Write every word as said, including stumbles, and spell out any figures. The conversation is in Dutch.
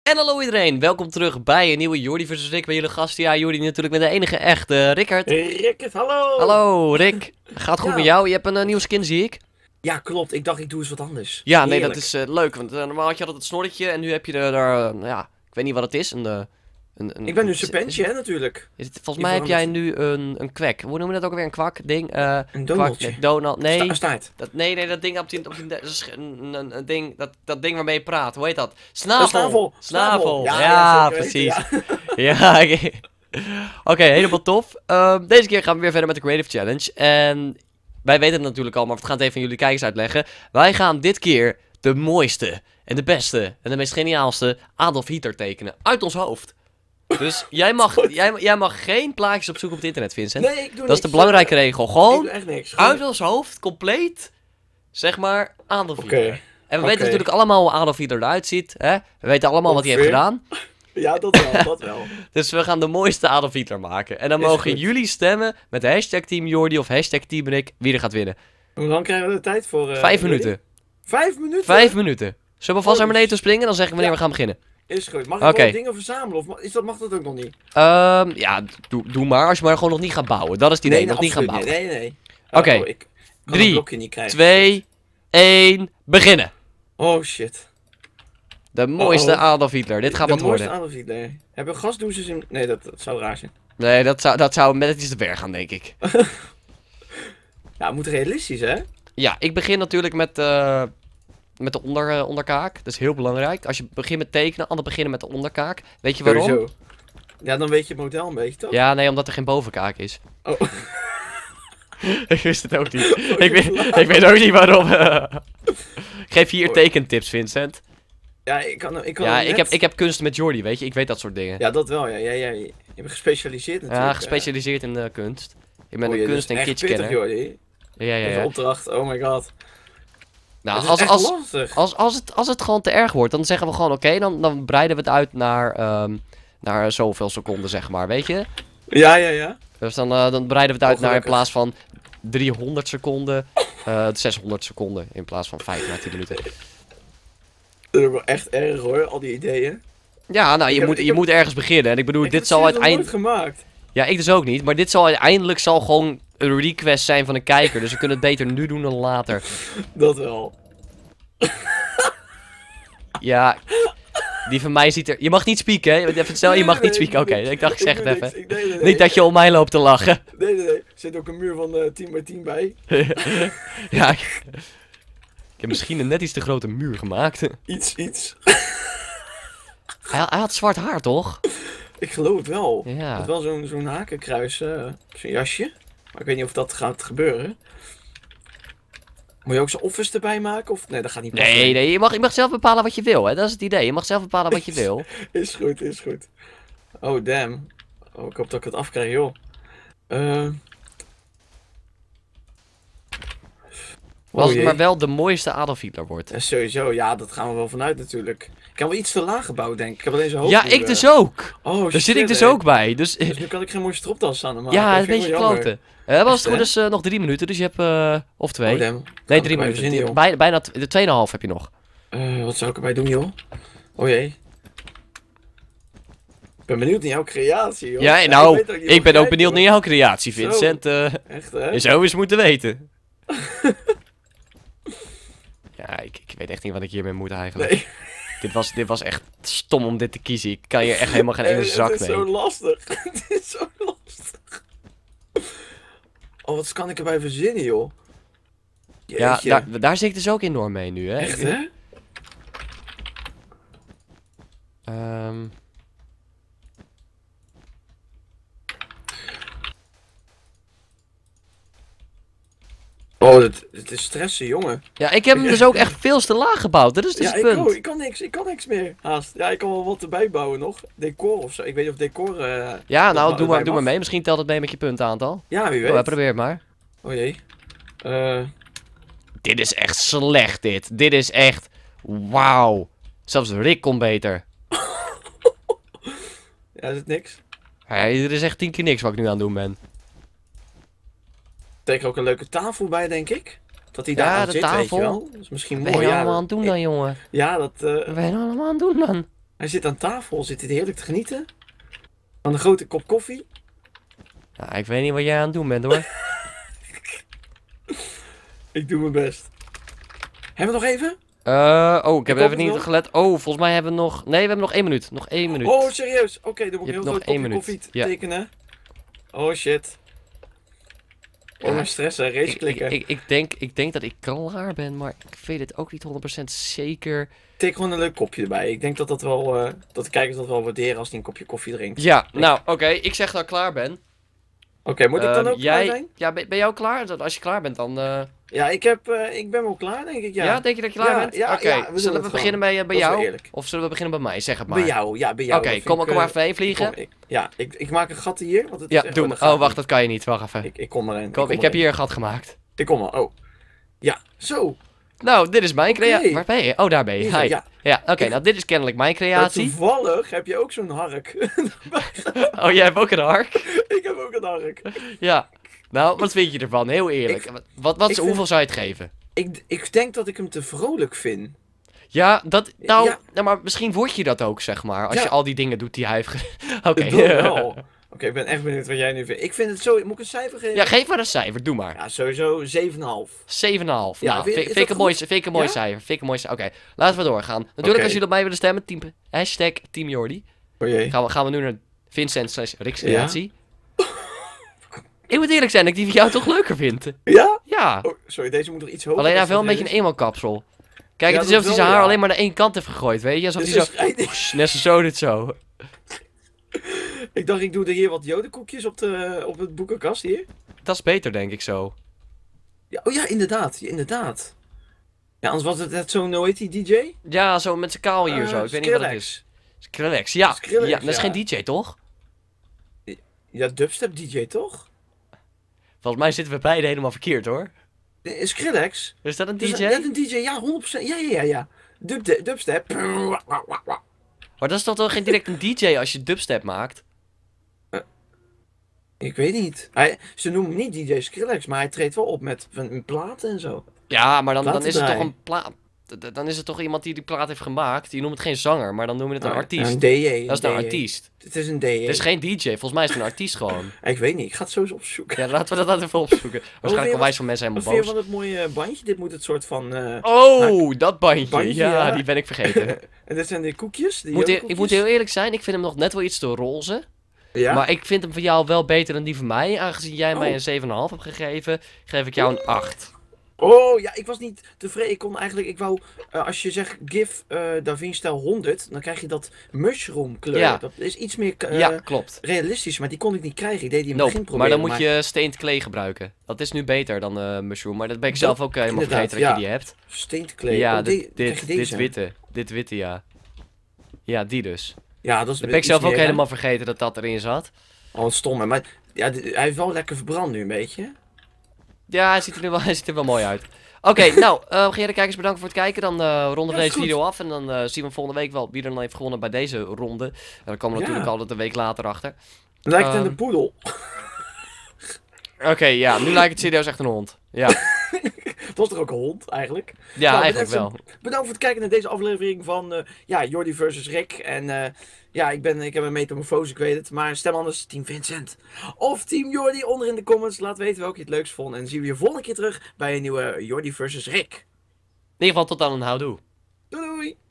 En hallo iedereen, welkom terug bij een nieuwe Jordi versus Rick bij jullie gasten. Ja, Jordi natuurlijk met de enige echte Rickert. Rickert, hallo! Hallo Rick, gaat goed Ja. met jou? Je hebt een uh, nieuwe skin, zie ik. Ja, klopt. Ik dacht, ik doe eens wat anders. Ja, nee, Heerlijk. dat is uh, leuk, want uh, normaal had je altijd het snorretje en nu heb je er, daar, uh, ja, ik weet niet wat het is. Een, uh, een, een, Ik ben nu is- serpentje, is- hè, natuurlijk. is het- Volgens mij heb jij nu een, een kwek. Hoe noemen we dat ook alweer? Een kwak ding? Uh, Een kwak, donaldje. nee, Donald, nee. Sta staart. Dat, nee, nee, dat ding op die, op die dat is een, een, een ding, dat, dat ding waarmee je praat, hoe heet dat? Snavel! Een snavel. Snavel, Ja, ja, ja, zeker precies. weten, Ja, oké. Oké, helemaal tof. Ehm, deze keer gaan we weer verder met de Creative Challenge. En wij weten het natuurlijk al, maar we gaan het even aan jullie kijkers uitleggen. Wij gaan dit keer de mooiste en de beste en de meest geniaalste Adolf Hitler tekenen uit ons hoofd. Dus jij mag, jij, jij mag geen plaatjes opzoeken op het internet, Vincent. Nee, ik doe Dat is niks. de belangrijke regel. Ik Gewoon doe echt niks. Gewoon- uit ons hoofd, compleet, zeg maar, Adolf Oké. Hitler. En we Oké. weten natuurlijk allemaal hoe Adolf Hitler eruit ziet. Hè? We weten allemaal wat hij heeft Ongeveer. gedaan. Ja, dat wel, dat wel. Dus we gaan de mooiste Adolf Hitler maken. En dan Is mogen goed. jullie stemmen met de hashtag Team Jordi of hashtag Team Rick wie er gaat winnen. Hoe lang krijgen we de tijd voor? eh, Vijf jullie? minuten. Vijf minuten? Vijf minuten. Zullen we vast naar Oh, beneden springen? Dan zeggen we wanneer ja. we gaan beginnen. Is goed. Mag ik Oké. wel dingen verzamelen? Of ma- is dat, mag dat ook nog niet? Ehm, ja, doe, doe maar. Als je maar gewoon nog niet gaat bouwen. Dat is het idee. nee, nog niet gaan absoluut bouwen. niet. Nee, nee, nee. Oké. Oh, ik kan Drie, een blokje niet krijgen. Twee, één, beginnen. Oh, shit. De mooiste Oh, oh. Adolf Hitler. Dit gaat De wat mooiste worden. Adolf Hitler. Hebben we gasdouches in... Nee, dat, dat zou raar zijn. Nee, dat zou, dat zou met iets te ver gaan, denk ik. Ja, het moet realistisch, hè? Ja, ik begin natuurlijk met, eh, met de onder, eh, onderkaak. Dat is heel belangrijk. Als je begint met tekenen, anders beginnen met de onderkaak. Weet je waarom? Sowieso. Ja, dan weet je het model een beetje, toch? Ja, nee, omdat er geen bovenkaak is. Oh. Ik wist het ook niet. ik, weet, ik weet ook niet waarom. Geef hier Oh. tekentips, Vincent. Ja, ik kan, ik kan Ja, net- ik heb, ik heb kunst met Jordi, weet je. Ik weet dat soort dingen. Ja, dat wel, ja. ja, ja. Je bent gespecialiseerd natuurlijk. Ja, gespecialiseerd in eh, kunst. Ik ben Oh, een je, kunst- dat en is echt pittig, kitschkenner. Jordi. Ja, ja, Even ja. opdracht, oh my god. Nou, Het is als, echt als, lastig. als, als, het, als het gewoon te erg wordt, dan zeggen we gewoon oké, dan, dan breiden we het uit naar, ehm, naar zoveel seconden, zeg maar, weet je. Ja, ja, ja. Dus dan, eh, dan breiden we het uit Oh, naar in gelukkig. plaats van driehonderd seconden, eh zeshonderd seconden in plaats van vijf à tien minuten. Dat is ook wel echt erg hoor, al die ideeën. Ja, nou, Ik je, heb- moet, ik je heb- moet ergens beginnen. En ik bedoel, Ik dit heb zal het serieus nog uiteindelijk... nooit gemaakt. Ja, ik dus ook niet. Maar dit zal uiteindelijk zal gewoon een request zijn van een kijker. Dus we kunnen het beter nu doen dan later. Dat wel. Ja, die van mij ziet er... Je mag niet spieken, hè? Even snel, je Nee, mag nee, niet nee, spieken. Oké, doe ik dacht, ik zeg doe het niks. even. Ik- nee, nee, nee. Niet dat je om mij loopt te lachen. Nee, nee, nee. Er zit ook een muur van eh tien bij tien bij. Ja, ik... ik heb misschien een net iets te grote muur gemaakt. Iets, iets. Hij, hij had zwart haar, toch? Ik geloof het wel. Ja. Het wel zo'n zo'n hakenkruis, eh zo'n jasje. Maar ik weet niet of dat gaat gebeuren. Moet je ook zo'n office erbij maken? Of nee, dat gaat niet passen. Nee, nee, je mag, je mag zelf bepalen wat je wil, hè? Dat is het idee. Je mag zelf bepalen wat je wil. Is goed, is goed. Oh, damn. Oh, ik hoop dat ik het afkrijg, joh. Eh. Als Oh, het jee. maar wel de mooiste Adolf Hitler wordt. Ja, sowieso, ja, dat gaan we wel vanuit natuurlijk. Ik heb wel iets te laag gebouwd, denk ik. Ik heb alleen zo'n hoofd. Ja, ik dus ook. Oh, Daar shit, zit ik dus hè. ook bij. Dus Dus nu kan ik geen mooie stropdas aan hem maken. ja, Dat een vind ik beetje wel jammer. kloten. We hebben als het Echt, goed is eh, nog drie minuten, dus je hebt... eh, of twee. Oh, damn. nee, Kan drie ik erbij verzinnen, minuten. joh. Bijna, bijna t- de tweeënhalf heb je nog. Eh, wat zou ik erbij doen, joh? Oh jee. Ik ben benieuwd naar jouw creatie, joh. Ja, ik nou, weet dat niet ik wil ben ook kijken, benieuwd naar hoor. jouw creatie, Zo. Vincent. eh Echt, hè? je zou eens moeten weten. Ja, ik, ik weet echt niet wat ik hiermee moet eigenlijk. Nee. Dit, was, dit was echt stom om dit te kiezen. Ik kan hier echt helemaal geen ene Eh, zak Het is mee. zo lastig. Het is zo lastig. Oh, wat kan ik erbij verzinnen, joh? Ja, Jeetje. daar, daar zit ik dus ook enorm mee nu, hè. Echt, hè? Ehm, Oh, het, het is stressen, jongen. ja, ik heb hem dus ook echt veel te laag gebouwd. Dat is dus Ja, het ik, punt. ook. ik kan niks, ik kan niks meer, haast. Ja, ik kan wel wat erbij bouwen nog. Decor of zo. Ik weet niet of decor... eh, Ja, dat nou, ma- doe maar, erbij doe maar mag. mee. Misschien telt het mee met je puntenaantal. Ja, wie Oh, weet. probeer het maar. Oh jee. Eh... Dit is echt slecht, dit. Dit is echt... Wauw. Zelfs Rick kon beter. Ja, is het niks? Ja, er is echt tien keer niks wat ik nu aan het doen ben. Steek er ook een leuke tafel bij, denk ik. Dat hij Ja, daar aan de zit, weet tafel. je wel. Dat is misschien Wat ben mooi. je Ja, allemaal aan het doen ik- dan, jongen? Ja, dat... eh, Wat ben je nou allemaal aan het doen dan? Hij zit aan tafel, zit hij heerlijk te genieten. Van een grote kop koffie. Nou, ik weet niet wat jij aan het doen bent hoor. Ik doe mijn best. Hebben we nog even? Uh, oh, ik heb Ik hoop even het niet wel. gelet. Oh, volgens mij hebben we nog... Nee, we hebben nog één minuut. Nog één minuut. Oh, serieus? Oké, dan moet Je ik hebt heel nog groot één kopje minuut. koffie Ja. tekenen. Oh shit. Ja. Oh, mijn stressen, race ik, ik, klikken. ik, ik, denk, ik denk dat ik klaar ben, maar ik weet het ook niet honderd procent zeker. Tik gewoon een leuk kopje erbij. Ik denk dat dat wel, eh, dat de kijkers dat wel waarderen als die een kopje koffie drinkt. Ja, nou, oké. Ik zeg dat ik klaar ben. Oké, moet ik dan Ehm, ook jij, klaar zijn? Ja, ben, ben jij ook klaar? Dat- Als je klaar bent, dan... eh, Ja, ik, heb, eh, ik ben wel klaar, denk ik. Ja, ja. denk je dat je klaar Ja, bent? ja, Oké, ja, we doen zullen het we beginnen bij, eh, bij Dat is wel jou? eerlijk. Of zullen we beginnen bij mij? Zeg het maar. Bij jou, ja, bij jou. Oké, Dat vind kom, ik, kom maar eh, even heen vliegen. Kom, ik- ja, ik, ik maak een gat hier. Want het is Ja, echt- doe oh, maar. dat gaat Oh, wacht, niet. dat kan je niet. Wacht even. Ik, ik kom erin. Kom, kom ik heb erin. hier een gat gemaakt. Ik kom er. Oh. Ja, zo. Nou, dit is mijn Oké. creatie. Waar ben je? Oh, daar ben je. Hier zo, Hi. ja. Ja, oké, Ik- nou dit is kennelijk mijn Maar creatie. toevallig heb je ook zo'n hark. Oh, jij hebt ook een hark? Ik heb ook een hark. Ja. Nou, wat vind je ervan? Heel eerlijk. Ik- wat, wat, wat, ik vind- hoeveel zou je het geven? Ik, ik denk dat ik hem te vrolijk vind. Ja, dat... Nou, Ja. nou, maar misschien word je dat ook, zeg maar. Als Ja. je al die dingen doet die hij heeft ge- Oké. Dat wel. Oké, ik ben echt benieuwd wat jij nu vindt. Ik vind het zo... Moet ik een cijfer geven? Ja, geef maar een cijfer. Doe maar. Ja, sowieso zeven komma vijf. zeven komma vijf. Ja, nou, vind- vind, is vind ik dat een mooi, goed? vind ik een mooi Ja? cijfer. Vind ik een mooi cijfer. Oké, laten we doorgaan. Natuurlijk, Oké. als jullie op mij willen stemmen, team, hashtag Team Jordi. Oh jee. Gaan we, gaan we nu naar Vincent slash Rick's creatie. Ik moet eerlijk zijn dat ik die van jou toch leuker vind. Ja? Ja. Oh, sorry, deze moet nog iets hoger. Alleen hij heeft wel is een beetje een eenmaal-kapsel. Kijk, Ja, het is dat alsof hij wel, zijn haar ja. alleen maar naar één kant heeft gegooid, weet je? Alsof Dus hij zo... is- Pssst, net zo zo, dit zo. Ik dacht, ik doe er hier wat jodenkoekjes op, de, op het boekenkast hier. Dat is beter, denk ik zo. Ja, oh ja, inderdaad. Ja, inderdaad. Ja, anders was het net zo'n, hoe heet die D J? Ja, zo met zijn kaal hier Eh, zo. Ik weet niet wat het Skrillex. is. Skrillex, ja. Skrillex, ja, dat is ja. geen D J, toch? Ja, dubstep D J toch? Volgens mij zitten we beide helemaal verkeerd, hoor. Eh, Skrillex. Is dat een Dat is D J? net een D J, ja, honderd procent. Ja, ja, ja, ja. Dub, dubstep. Maar dat is toch toch geen direct een D J als je dubstep maakt? Ik weet niet. Hij, ze noemen hem niet D J Skrillex, maar hij treedt wel op met van, platen en zo. Ja, maar dan, dan Platen is het toch draaien. een plaat. d- Dan is het toch iemand die die plaat heeft gemaakt. Die noemt het geen zanger, maar dan noem je het een Ah, artiest. Een D J. Dat is een D J. artiest. Het is een D J. Het is geen D J, volgens mij is het een artiest gewoon. Ik weet niet, ik ga het zo eens opzoeken. Ja, laten we dat even opzoeken. Waarschijnlijk wat- onwijs van mensen Wat helemaal vind je boos. van het mooie bandje? Dit moet het soort van... eh, Oh, dat bandje. bandje, Ja, ja. die ben ik vergeten. En dit zijn de koekjes. De Moet e- ik jodenkoekjes. moet heel eerlijk zijn, ik vind hem nog net wel iets te roze. Ja? Maar ik vind hem voor jou wel beter dan die van mij. Aangezien jij mij Oh. een zeven komma vijf hebt gegeven, geef ik jou een acht. Oh, ja, ik was niet tevreden. Ik kon eigenlijk... Ik wou... eh, als je zegt GIF uh, DaVinci Style honderd, dan krijg je dat mushroom kleur. Ja. Dat is iets meer eh, Ja, klopt. realistisch, maar die kon ik niet krijgen. Ik deed die in het Nope, begin maar proberen. dan moet je stained clay gebruiken. Dat is nu beter dan eh mushroom, maar dat ben ik Dat- zelf ook eh, helemaal inderdaad, vergeten dat je ja. die hebt. Steent clay. Ja, oh, dit, die- krijg dit, je dit deze? witte. Dit witte, ja. Ja, die dus. Ja, dat is Dat ben ik iets zelf ook meer, hè? helemaal vergeten dat dat erin zat. Oh, wat stom, hè. Maar ja, d- hij heeft wel lekker verbrand nu een beetje. Ja, hij ziet er, nu wel, hij ziet er wel mooi uit. Oké, nou, uh, de kijkers bedankt voor het kijken. Dan eh, ronden we Ja, deze is goed. video af. En dan eh, zien we volgende week wel wie er dan heeft gewonnen bij deze ronde. En dan komen we Ja. natuurlijk altijd een week later achter. Lijkt het Ehm, aan de poedel. Oké, ja, nu lijkt het serieus echt een hond. Ja, Het was toch ook een hond, eigenlijk? ja Nou, eigenlijk bedankt wel. voor- Bedankt voor het kijken naar deze aflevering van eh, ja, Jordi versus Rick. En eh, ja, ik, ben, ik heb een metamorfose, ik weet het. Maar stem anders Team Vincent of Team Jordi onder in de comments. Laat weten welke je het leukst vond. En dan zien we je volgende keer terug bij een nieuwe Jordi versus Rick. In ieder geval tot dan een houdoe. Doei doei!